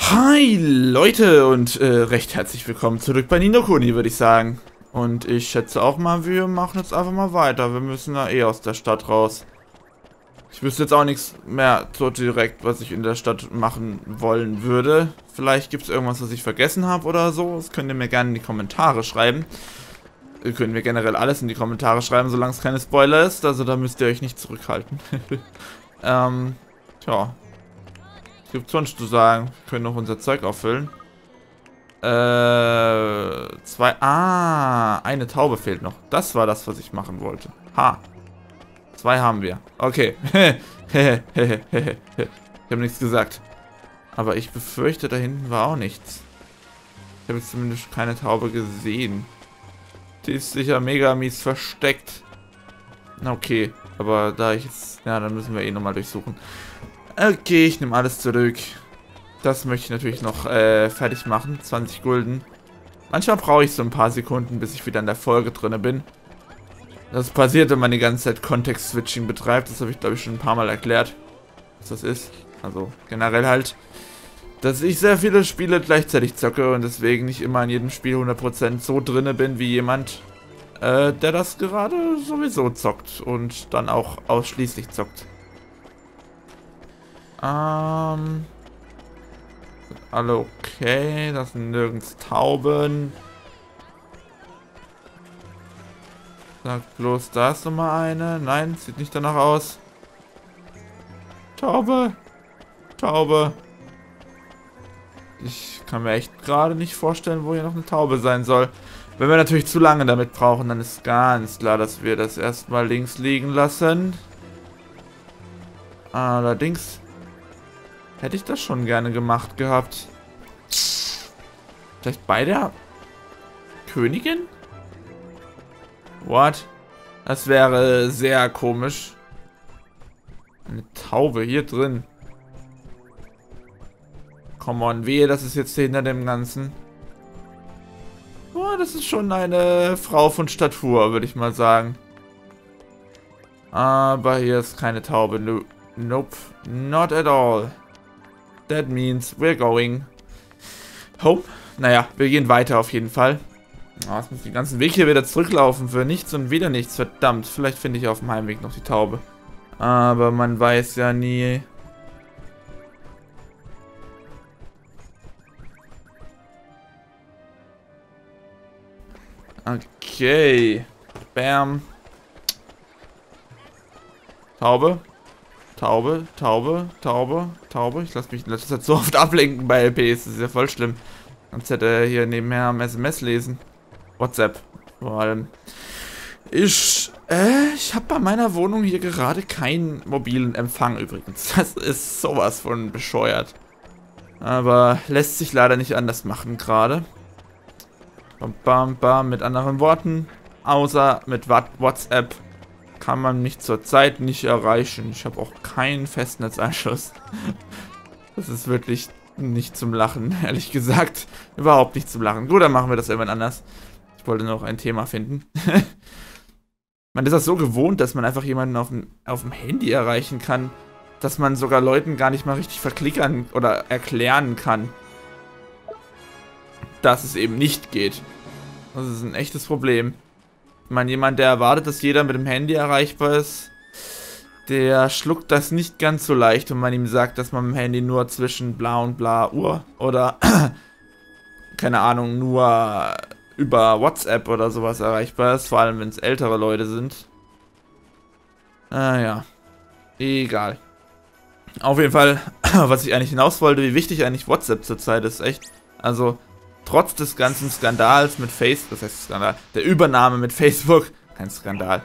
Hi Leute und recht herzlich willkommen zurück bei Ni no Kuni, würde ich sagen. Und ich schätze auch mal, wir machen jetzt einfach mal weiter. Wir müssen ja eh aus der Stadt raus. Ich wüsste jetzt auch nichts mehr so direkt, was ich in der Stadt machen wollen würde. Vielleicht gibt es irgendwas, was ich vergessen habe oder so. Das könnt ihr mir gerne in die Kommentare schreiben. Ihr könnt mir generell alles in die Kommentare schreiben, solange es keine Spoiler ist. Also da müsst ihr euch nicht zurückhalten. Tja. Was gibt's sonst zu sagen? Wir können noch unser Zeug auffüllen. Eine Taube fehlt noch. Das war das, was ich machen wollte. Ha. 2 haben wir. Okay. Ich habe nichts gesagt. Aber ich befürchte, da hinten war auch nichts. Ich habe jetzt zumindest keine Taube gesehen. Die ist sicher mega mies versteckt. Okay. Aber da ich jetzt... Ja, dann müssen wir eh nochmal durchsuchen. Okay, ich nehme alles zurück. Das möchte ich natürlich noch fertig machen. 20 Gulden. Manchmal brauche ich so ein paar Sekunden, bis ich wieder in der Folge drin bin. Das passiert, wenn man die ganze Zeit Kontext-Switching betreibt. Das habe ich, glaube ich, schon ein paar Mal erklärt, was das ist. Also generell halt, dass ich sehr viele Spiele gleichzeitig zocke und deswegen nicht immer in jedem Spiel 100% so drinne bin wie jemand, der das gerade sowieso zockt und dann auch ausschließlich zockt. Alle okay. Das sind nirgends Tauben. Sagt bloß, da ist nochmal eine. Nein, sieht nicht danach aus. Taube. Taube. Ich kann mir echt gerade nicht vorstellen, wo hier noch eine Taube sein soll. Wenn wir natürlich zu lange damit brauchen, dann ist ganz klar, dass wir das erstmal links liegen lassen. Allerdings hätte ich das schon gerne gemacht gehabt. Vielleicht bei der Königin? What? Das wäre sehr komisch. Eine Taube hier drin. Come on, wehe, das ist jetzt hinter dem Ganzen. Oh, das ist schon eine Frau von Statur, würde ich mal sagen. Aber hier ist keine Taube. Nope, not at all. That means we're going home. Naja, wir gehen weiter auf jeden Fall. Oh, jetzt muss ich den ganzen Weg hier wieder zurücklaufen für nichts und wieder nichts. Verdammt, vielleicht finde ich auf dem Heimweg noch die Taube. Aber man weiß ja nie. Okay. Bam. Taube. Taube, Taube, Taube, Taube. Ich lasse mich in letzter Zeit so oft ablenken bei LPs. Das ist ja voll schlimm. Sonst hätte er hier nebenher am SMS lesen. WhatsApp. Vor allem. Ich habe bei meiner Wohnung hier gerade keinen mobilen Empfang übrigens. Das ist sowas von bescheuert. Aber lässt sich leider nicht anders machen gerade. Bam, bam, bam. Mit anderen Worten. Außer mit WhatsApp. Kann man mich zurzeit nicht erreichen. Ich habe auch keinen Festnetzanschluss. Das ist wirklich nicht zum Lachen, ehrlich gesagt. Überhaupt nicht zum Lachen. Gut, dann machen wir das irgendwann anders. Ich wollte noch ein Thema finden. Man ist das so gewohnt, dass man einfach jemanden auf dem Handy erreichen kann, dass man sogar Leuten gar nicht mal richtig verklickern oder erklären kann, dass es eben nicht geht. Das ist ein echtes Problem. Ich meine, jemand, der erwartet, dass jeder mit dem Handy erreichbar ist, der schluckt das nicht ganz so leicht, wenn man ihm sagt, dass man mit dem Handy nur zwischen bla und bla Uhr oder keine Ahnung, nur über WhatsApp oder sowas erreichbar ist, vor allem wenn es ältere Leute sind. Ja. Egal. Auf jeden Fall, was ich eigentlich hinaus wollte, wie wichtig eigentlich WhatsApp zurzeit ist, echt. Also, trotz des ganzen Skandals mit Facebook, das heißt Skandal, der Übernahme mit Facebook, kein Skandal,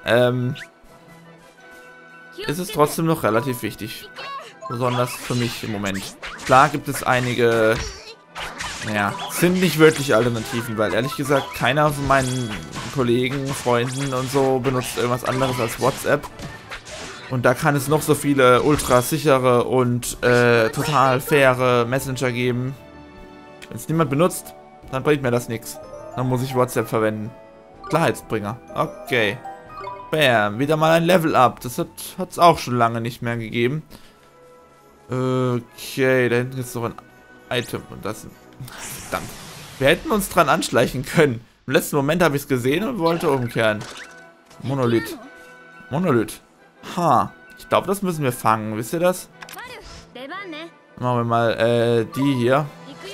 ist es trotzdem noch relativ wichtig. Besonders für mich im Moment. Klar gibt es einige, naja, sind nicht wirklich Alternativen, weil ehrlich gesagt keiner von meinen Kollegen, Freunden und so benutzt irgendwas anderes als WhatsApp. Und da kann es noch so viele ultra sichere und total faire Messenger geben. Wenn es niemand benutzt, dann bringt mir das nichts. Dann muss ich WhatsApp verwenden. Klarheitsbringer. Okay. Bam. Wieder mal ein Level-Up. Das hat es auch schon lange nicht mehr gegeben. Okay, da hinten ist noch ein Item. Und das... Verdammt. Wir hätten uns dran anschleichen können. Im letzten Moment habe ich es gesehen und wollte umkehren. Monolith. Monolith. Ha. Ich glaube, das müssen wir fangen. Wisst ihr das? Machen wir mal, die hier.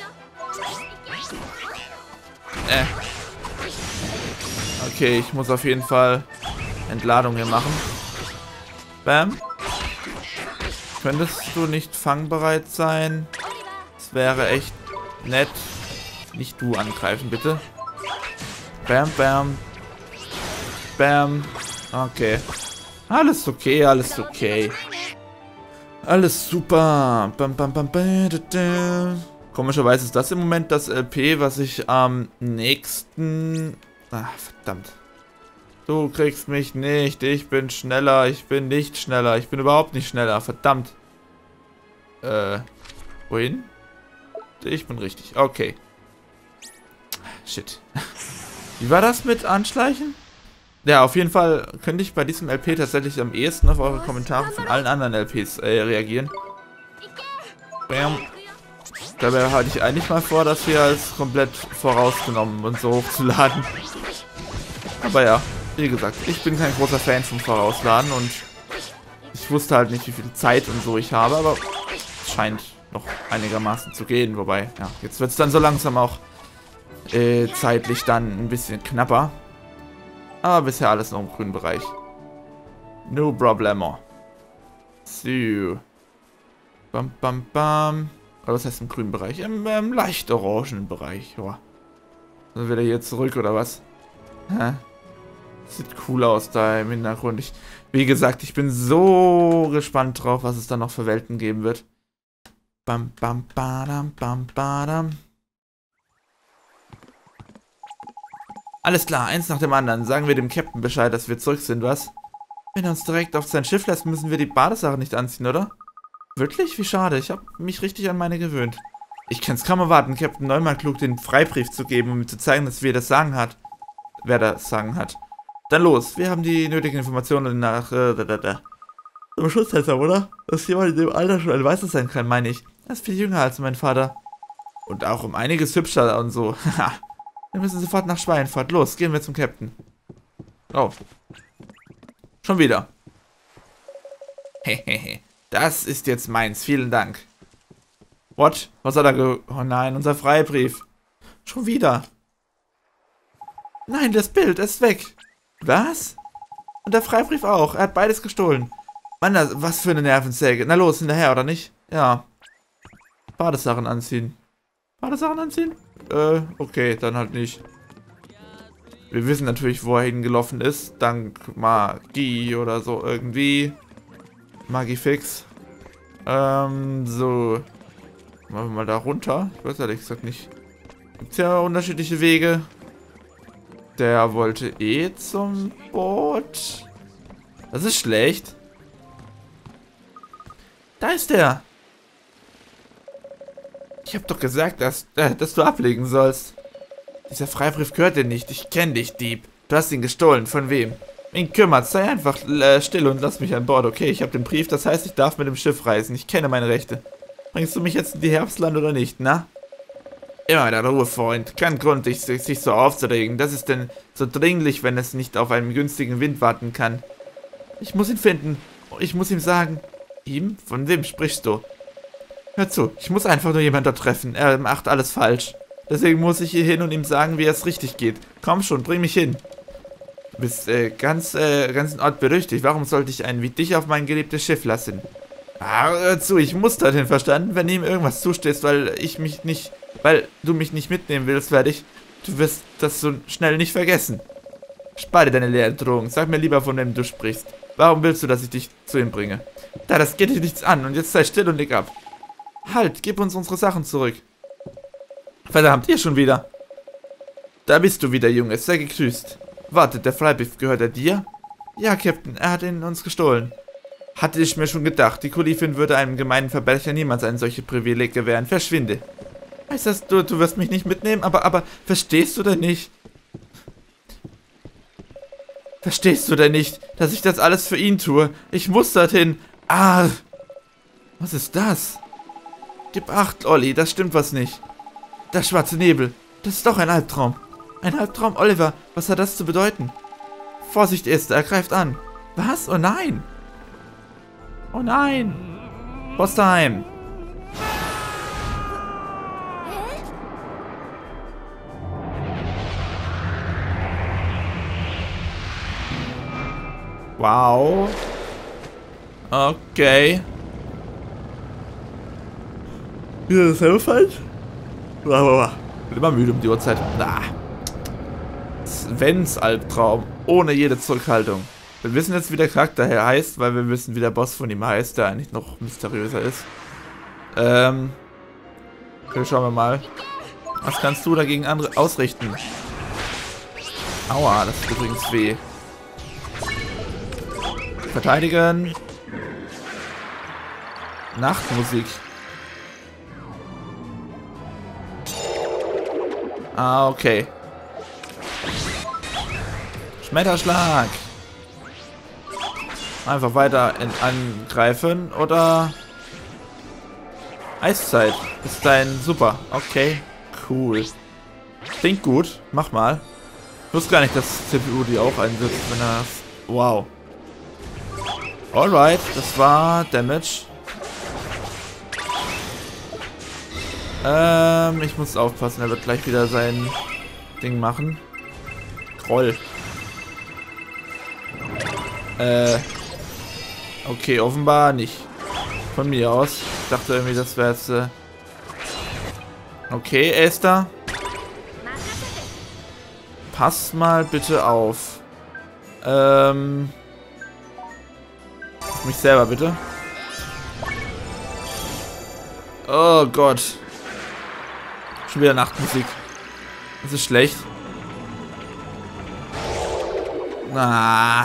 Okay, ich muss auf jeden Fall Entladung hier machen. Bam. Könntest du nicht fangbereit sein? Das wäre echt nett. Nicht du angreifen, bitte. Bam, bam. Bam. Okay. Alles okay, alles okay. Alles super. Bam, bam, bam, bam, da, da. Komischerweise ist das im Moment das LP, was ich am nächsten... Ach, verdammt. Du kriegst mich nicht. Ich bin schneller. Ich bin nicht schneller. Ich bin überhaupt nicht schneller. Verdammt. Wohin? Ich bin richtig. Okay. Shit. Wie war das mit Anschleichen? Ja, auf jeden Fall könnte ich bei diesem LP tatsächlich am ehesten auf eure Kommentare von allen anderen LPs reagieren. Bam. Dabei hatte ich eigentlich mal vor, das hier als komplett vorausgenommen und so hochzuladen. Aber ja, wie gesagt, ich bin kein großer Fan vom Vorausladen und ich wusste halt nicht, wie viel Zeit und so ich habe, aber es scheint noch einigermaßen zu gehen. Wobei, ja, jetzt wird es dann so langsam auch zeitlich dann ein bisschen knapper. Aber bisher alles noch im grünen Bereich. No problemo. So. Bam, bam, bam. Oder was heißt im grünen Bereich? Im leicht orangenen Bereich. Joa. Dann wieder hier zurück, oder was? Hä? Sieht cool aus da im Hintergrund. Wie gesagt, ich bin so gespannt drauf, was es da noch für Welten geben wird. Bam, bam, badam, bam, badam. Alles klar, eins nach dem anderen. Sagen wir dem Captain Bescheid, dass wir zurück sind, was? Wenn er uns direkt auf sein Schiff lässt, müssen wir die Badesache nicht anziehen, oder? Wirklich? Wie schade. Ich habe mich richtig an meine gewöhnt. Ich kann es kaum erwarten, Captain Neumann klug den Freibrief zu geben, um ihm zu zeigen, dass wir das Sagen hat. Wer das Sagen hat. Dann los. Wir haben die nötigen Informationen nach... Zum Schutzhelfer, oder? Dass jemand in dem Alter schon ein Weißer sein kann, meine ich. Er ist viel jünger als mein Vater. Und auch um einiges hübscher und so. Haha. Wir müssen sofort nach Schweinfurt. Los, gehen wir zum Captain. Oh. Schon wieder. Hehehe. Das ist jetzt meins. Vielen Dank. What? Was hat er Oh nein, unser Freibrief. Schon wieder. Nein, das Bild ist weg. Was? Und der Freibrief auch. Er hat beides gestohlen. Mann, was für eine Nervensäge. Na los, hinterher, oder nicht? Ja. Badesachen anziehen. Badesachen anziehen? Okay, dann halt nicht. Wir wissen natürlich, wo er hingelaufen ist. Dank Magie oder so irgendwie. Magifix. So. Machen wir mal da runter. Ich weiß ehrlich gesagt nicht. Gibt es ja unterschiedliche Wege. Der wollte eh zum Boot. Das ist schlecht. Da ist der. Ich hab doch gesagt, dass du ablegen sollst. Dieser Freibrief gehört dir nicht. Ich kenne dich, Dieb. Du hast ihn gestohlen. Von wem? Wen kümmert's? Sei einfach still und lass mich an Bord. Okay, ich habe den Brief. Das heißt, ich darf mit dem Schiff reisen. Ich kenne meine Rechte. Bringst du mich jetzt in die Herbstland oder nicht, na? Immer der Ruhe, Freund. Kein Grund, sich so aufzuregen. Das ist denn so dringlich, wenn es nicht auf einen günstigen Wind warten kann. Ich muss ihn finden. Ich muss ihm sagen. Ihm? Von wem sprichst du? Hör zu, ich muss einfach nur jemanden dort treffen. Er macht alles falsch. Deswegen muss ich hier hin und ihm sagen, wie es richtig geht. Komm schon, bring mich hin. Du bist ganzen Ort berüchtigt. Warum sollte ich einen wie dich auf mein geliebtes Schiff lassen? Ah, hör zu, ich muss dorthin, verstanden? Wenn ihm irgendwas zustehst, weil du mich nicht mitnehmen willst, werde ich... Du wirst das so schnell nicht vergessen. Spare deine leere Drohung. Sag mir lieber, von wem du sprichst. Warum willst du, dass ich dich zu ihm bringe? Da, das geht dir nichts an. Und jetzt sei still und leg ab. Halt, gib uns unsere Sachen zurück. Verdammt, hier schon wieder. Da bist du wieder, Junge. Sei gegrüßt. Warte, der Freibrief gehört er dir? Ja, Captain, er hat ihn uns gestohlen. Hatte ich mir schon gedacht. Die Kolifin würde einem gemeinen Verbrecher niemals ein solches Privileg gewähren. Verschwinde. Heißt das, du wirst mich nicht mitnehmen? Aber, verstehst du denn nicht? Verstehst du denn nicht, dass ich das alles für ihn tue? Ich muss dorthin. Ah! Was ist das? Gib acht, Olli, das stimmt was nicht. Der schwarze Nebel. Das ist doch ein Albtraum. Ein Albtraum, Oliver. Was hat das zu bedeuten? Vorsicht, Esther, er greift an. Was? Oh nein. Oh nein. Boss-Time. Wow. Okay. Ja, das ist selber falsch. Bin immer müde um die Uhrzeit. Svens Albtraum. Ohne jede Zurückhaltung. Wir wissen jetzt, wie der Charakter hier heißt, weil wir wissen, wie der Boss von ihm heißt, der eigentlich noch mysteriöser ist. Okay, schauen wir mal. Was kannst du dagegen ausrichten? Aua, das tut übrigens weh. Verteidigen. Nachtmusik. Ah, okay. Schmetterschlag. Einfach weiter angreifen oder Eiszeit. Ist dein super. Okay. Cool. Klingt gut. Mach mal. Ich wusste gar nicht, dass CPU die auch einsetzt, wenn er... Wow. Alright. Das war Damage. Ich muss aufpassen. Er wird gleich wieder sein Ding machen. Groll. Okay, offenbar nicht. Von mir aus. Ich dachte irgendwie, das wäre jetzt... Okay, Esther. Pass mal bitte auf. Auf mich selber, bitte. Oh Gott. Schon wieder Nachtmusik. Das ist schlecht. Ah.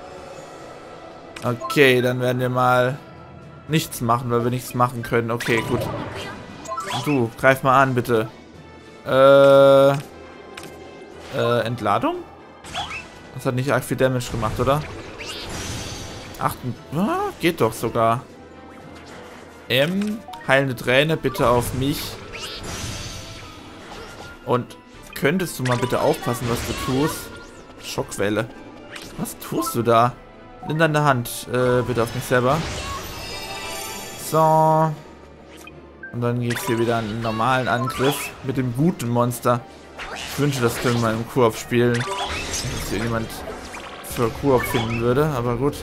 Okay, dann werden wir mal nichts machen, weil wir nichts machen können. Okay, gut. Du, greif mal an, bitte. Entladung? Das hat nicht arg viel Damage gemacht, oder? Geht doch sogar. Heilende Träne, bitte auf mich. Und könntest du mal bitte aufpassen, was du tust? Schockwelle. Was tust du da? Nimm deine Hand, bitte auf mich selber. So. Und dann geht's hier wieder einen normalen Angriff mit dem guten Monster. Ich wünsche, das können wir mal im Koop spielen. Dass hier jemand für Koop finden würde, aber gut.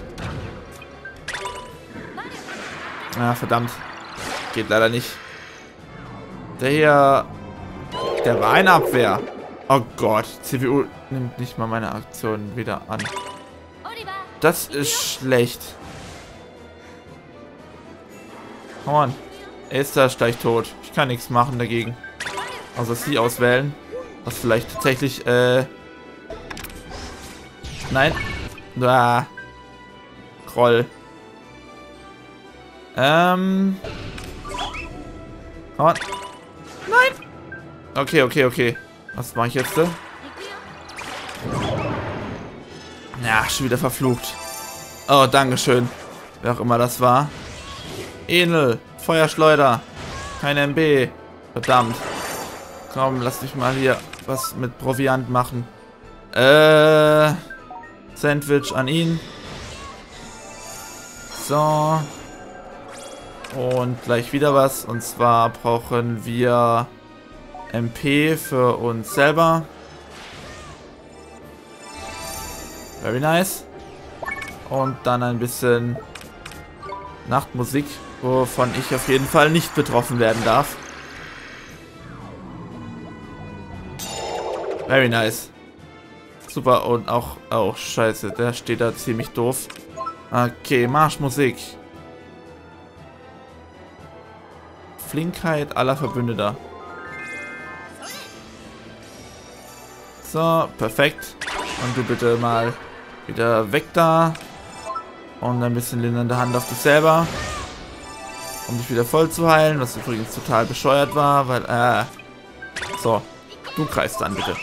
Ah, verdammt. Geht leider nicht. Der hier... Der war eine Abwehr. Oh Gott. CPU nimmt nicht mal meine Aktion wieder an. Das ist schlecht. Come on. Esther ist gleich tot. Ich kann nichts machen dagegen. Außer sie auswählen. Was vielleicht tatsächlich, Nein. Groll. Come on. Nein. Okay. Was mache ich jetzt? Ja, schon wieder verflucht. Oh, dankeschön. Wer auch immer das war. Enel. Feuerschleuder. Kein MB. Verdammt. Komm, lass mich mal hier was mit Proviant machen. Sandwich an ihn. So. Und gleich wieder was. Und zwar brauchen wir MP für uns selber. Very nice. Und dann ein bisschen Nachtmusik, wovon ich auf jeden Fall nicht betroffen werden darf. Very nice. Super, und auch... Oh, scheiße, der steht da ziemlich doof. Okay, Marschmusik. Flinkheit aller Verbündeter. So, perfekt. Und du bitte mal wieder weg da. Und ein bisschen lindernde Hand auf dich selber. Um dich wieder voll zu heilen, was übrigens total bescheuert war, weil, so, du greifst dann bitte.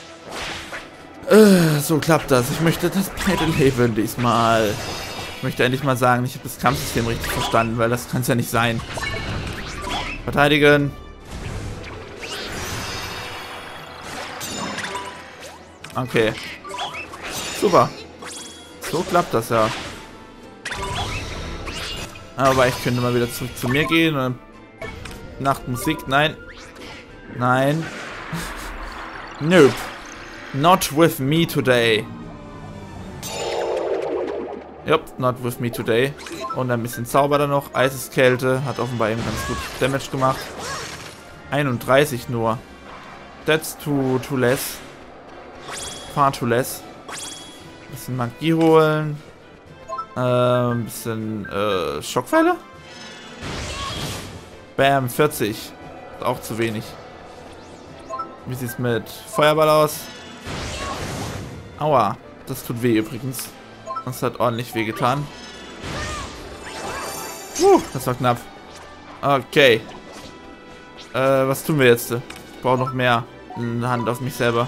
So klappt das. Ich möchte das beide leben diesmal. Ich möchte endlich mal sagen, ich habe das Kampfsystem richtig verstanden, weil das kann es ja nicht sein. Verteidigen. Okay. Super. So klappt das ja. Aber ich könnte mal wieder zurück zu mir gehen und Nachtmusik. Nein. Nein. Nope. Not with me today. Jupp, not with me today. Und ein bisschen Zauber dann noch. Eiseskälte. Hat offenbar eben ganz gut Damage gemacht. 31 nur. That's too less. Far too less. Bisschen Magie holen. Ein bisschen Schockpfeile. Bam, 40. Ist auch zu wenig. Wie sieht es mit Feuerball aus? Aua, das tut weh übrigens. Das hat ordentlich weh getan. Das war knapp. Okay. Was tun wir jetzt? Ich brauche noch mehr. Eine Hand auf mich selber.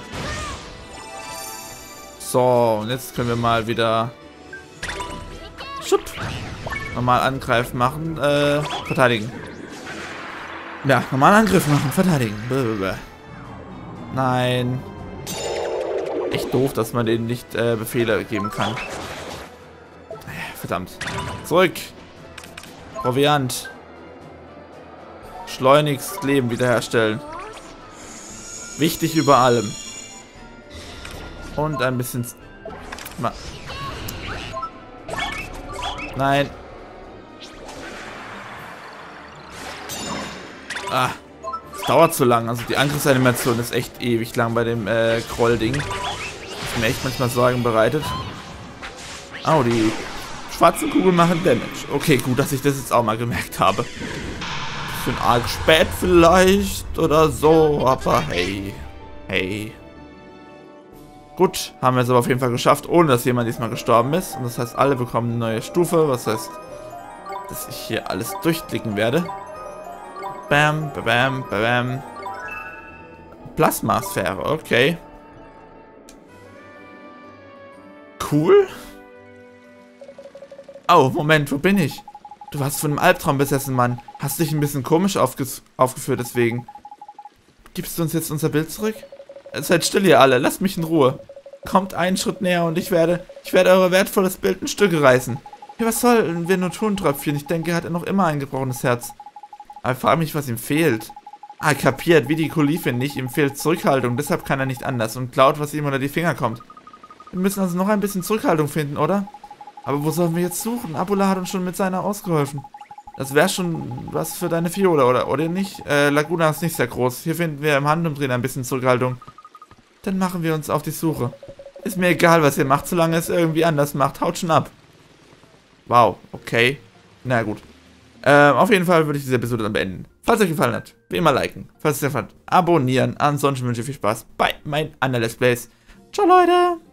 So, und jetzt können wir mal wieder Schupp. Normal Angreifen machen. Verteidigen. Ja, normal Angriff machen, verteidigen. Blablabla. Nein. Echt doof, dass man denen nicht Befehle geben kann. Verdammt. Zurück. Proviant. Schleunigst Leben wiederherstellen. Wichtig über allem. Und ein bisschen... Nein. Ah. Es dauert zu lang. Also die Angriffsanimation ist echt ewig lang bei dem Kroll-Ding. Das mir echt manchmal Sorgen bereitet. Oh, die schwarzen Kugeln machen Damage. Okay, gut, dass ich das jetzt auch mal gemerkt habe. Bisschen arg spät vielleicht oder so, aber hey. Hey. Gut, haben wir es aber auf jeden Fall geschafft, ohne dass jemand diesmal gestorben ist. Und das heißt, alle bekommen eine neue Stufe, was heißt, dass ich hier alles durchklicken werde. Bam, bam, bam. Plasmasphäre, okay. Cool. Oh, Moment, wo bin ich? Du warst von einem Albtraum besessen, Mann. Hast dich ein bisschen komisch aufgeführt deswegen. Gibst du uns jetzt unser Bild zurück? Seid still ihr alle, lasst mich in Ruhe. Kommt einen Schritt näher und ich werde euer wertvolles Bild in Stücke reißen. Ja, was sollen wir nur tun, Tröpfchen? Ich denke, er hat noch immer ein gebrochenes Herz. Aber ich frage mich, was ihm fehlt. Ah, kapiert, wie die Kolifin nicht. Ihm fehlt Zurückhaltung, deshalb kann er nicht anders und klaut, was ihm unter die Finger kommt. Wir müssen also noch ein bisschen Zurückhaltung finden, oder? Aber wo sollen wir jetzt suchen? Abula hat uns schon mit seiner ausgeholfen. Das wäre schon was für deine Fiole, oder nicht? Laguna ist nicht sehr groß. Hier finden wir im Handumdrehen ein bisschen Zurückhaltung. Dann machen wir uns auf die Suche. Ist mir egal, was ihr macht, solange es irgendwie anders macht. Haut schon ab. Wow, okay. Na gut. Auf jeden Fall würde ich diese Episode dann beenden. Falls es euch gefallen hat, wie immer liken. Falls es euch gefallen hat, abonnieren. Ansonsten wünsche ich viel Spaß bei meinen anderen Let's Plays. Ciao, Leute!